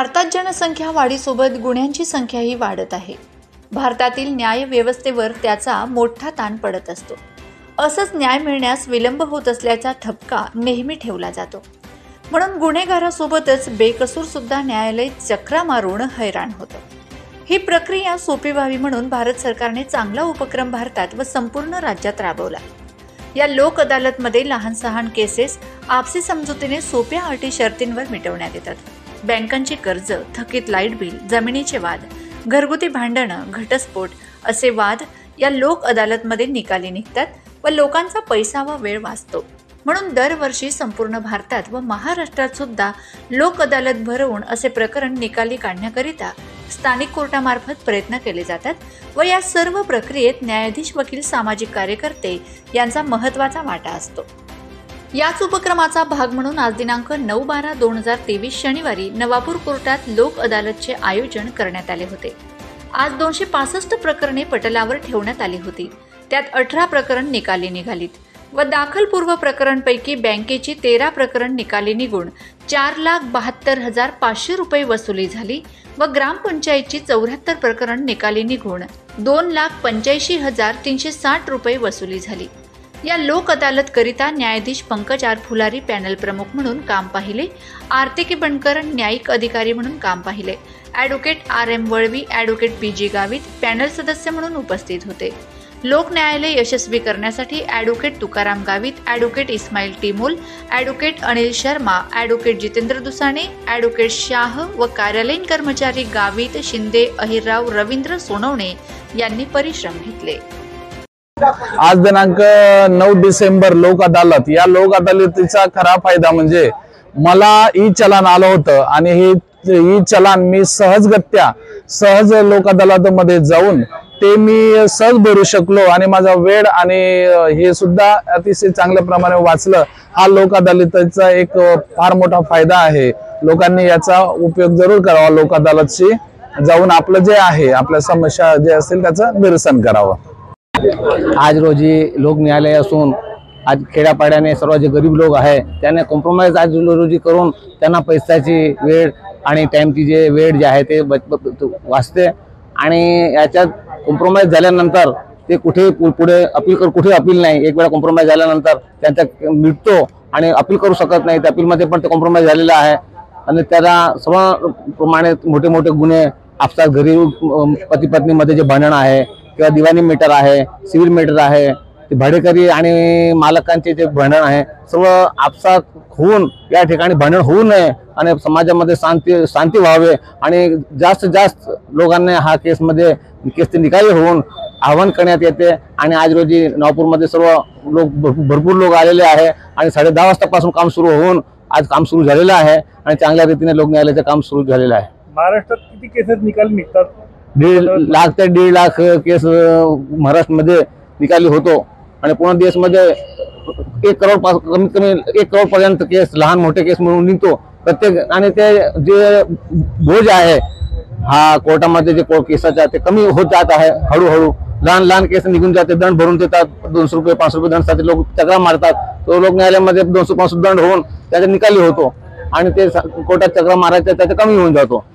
भारतात जनसंख्या वाढीसोबत गुन्ह्यांची संख्याही वाढत आहे। भारतातील न्याय व्यवस्थेवर त्याचा मोठा ताण पडत असतो। असंच न्याय मिळण्यास विलंब होत असल्याचा ठपका नेहमी ठेवला जातो। म्हणून गुन्हेगारासोबतच बेकसूर सुद्धा न्यायालय चक्रा मारून हैराण होतं। ही प्रक्रिया सोपी व्हावी म्हणून भारत सरकारने चांगला उपक्रम भारतात व संपूर्ण राज्यात राबवला। या लोक अदालतमध्ये लहान सहान केसेस आपसी समजुतीने सोप्या अटी शर्तींवर मिटवण्यात येतात। बँकांची कर्ज, थकीत लाईट बिल, जमिनीचे वाद, घरगुती भांडणं, घटस्फोट असे वाद या लोक अदालतमध्ये निकाली निघतात व लोकांचा पैसा व वेळ वाचतो। म्हणून दरवर्षी संपूर्ण भारतात व महाराष्ट्रात सुद्धा लोक अदालत भरवून असे प्रकरण निकाली काढण्याकरिता स्थानिक कोर्टामार्फत प्रयत्न केले जातात व या सर्व प्रक्रियेत न्यायाधीश, वकील, सामाजिक कार्यकर्ते यांचा महत्त्वाचा वाटा असतो। याच उपक्रमाचा भाग म्हणून आज दिनांक 9/12/2023 शनिवारी नवापूर कोर्टात लोक अदालतचे आयोजन करण्यात आले होते। आज 265 प्रकरणे पटलावर ठेवण्यात आली होती। त्यात 18 प्रकरण निकाली निघालीत व दाखलपूर्व प्रकरणपैकी बँकेची 13 प्रकरण निकाली निघून 4,72,500 रुपये वसुली झाली व ग्रामपंचायतची 74 प्रकरण निकाली निघून 2,85,360 रुपये वसुली झाली। या लोक अदालत करिता न्यायाधीश पंकज आर फुलारी पॅनल प्रमुख म्हणून काम पाहिले, आरती बनकर न्यायिक अधिकारी म्हणून काम पाहिले, advocate RM Valvi, advocate PG Gavit panel सदस्य म्हणून उपस्थित होते। लोक न्यायालय यशस्वी करण्यासाठी advocate Tukaram Gavit, advocate Ismail Timol, advocate Anil Sharma, advocate Jitendra Dusane, advocate Shah व कार्यालयीन कर्मचारी गावित, शिंदे, अहिरराव, रवींद्र सोनवणे यांनी परिश्रम घेतले। आज दिनांक 9 डिसेंबर लोक अदालत। या लोक अदालतीचा खरा फायदा म्हणजे मला ई चलन आलं होतं आणि हे ई चलन मी सहज लोक अदालतमध्ये जाऊन ते मी सहज भरू शकलो आणि माझा वेळ आणि हे सुद्धा अतिशय चांगल्या प्रमाणे वाचलं। हा लोक अदालतीचा एक फार मोठा फायदा आहे। लोकांनी याचा उपयोग जरूर करावा। लोक अदालतशी जाऊन आपलं जे आहे, आपल्या समस्या जे असतील त्याचं निरसन करावं। आज रोजी लोक न्यायालय असून आज खेड्यापाड्याने सर्व जे गरीब लोक आहे त्यांना कॉम्प्रोमाइज आज रोजी करून त्यांना पैशाची वेळ आणि टाइमची जे वेळ जे आहे ते वाचते आणि याच्यात कॉम्प्रोमाइज झाल्यानंतर ते कुठे पुढे कुठे अपील नाही। एक वेळा कॉम्प्रोमाइज झाल्यानंतर त्यांचा मिटतो आणि अपील करू शकत नाही। त्या अपीलमध्ये पण ते कॉम्प्रोमाइज झालेला आहे आणि त्याला सर्व प्रमाणे मोठे मोठे गुन्हे आपसात घरी पती पत्नीमध्ये जे भांडण आहे किंवा दिवाणी मॅटर आहे, सिव्हिल मॅटर आहे, ते भाडेकरी आणि मालकांचे जे भांडण आहे सर्व आपसात होऊन या ठिकाणी भांडण होऊ नये आणि समाजामध्ये शांती व्हावे आणि जास्तीत जास्त लोकांना हा केसमध्ये निकाली होऊन आवाहन करण्यात येते। आणि आज रोजी नवापूरमध्ये सर्व लोक भरपूर लोक आलेले आहे आणि 10:30 वाजतापासून काम सुरू होऊन आज काम सुरू झालेलं आहे आणि चांगल्या रीतीने लोक न्यायालयाचं काम सुरू झालेलं आहे। महाराष्ट्रात किती केसेस निकाली निघतात? 1.5 लाख ते 1.5 लाख केस महाराष्ट्रामध्ये निकाली होतो आणि पूर्ण देशमध्ये 1 करोड कमीत कमी 1 करोड पर्यंत केस लहान मोठे केस म्हणून निघतो प्रत्येक। आणि ते जे बोज आहे हा कोर्टामध्ये जे केसाचा ते कमी होत जात आहे हळूहळू। लहान केस निघून जाते, दंड भरून देतात, 200 रुपये 500 रुपये दंडसाठी लोक चक्रा मारतात। तो लोक न्यायालयामध्ये 200-500 दंड होऊन त्याचा निकाली होतो आणि ते कोर्टात चक्रा मारायचा त्याचा कमी होऊन जातो।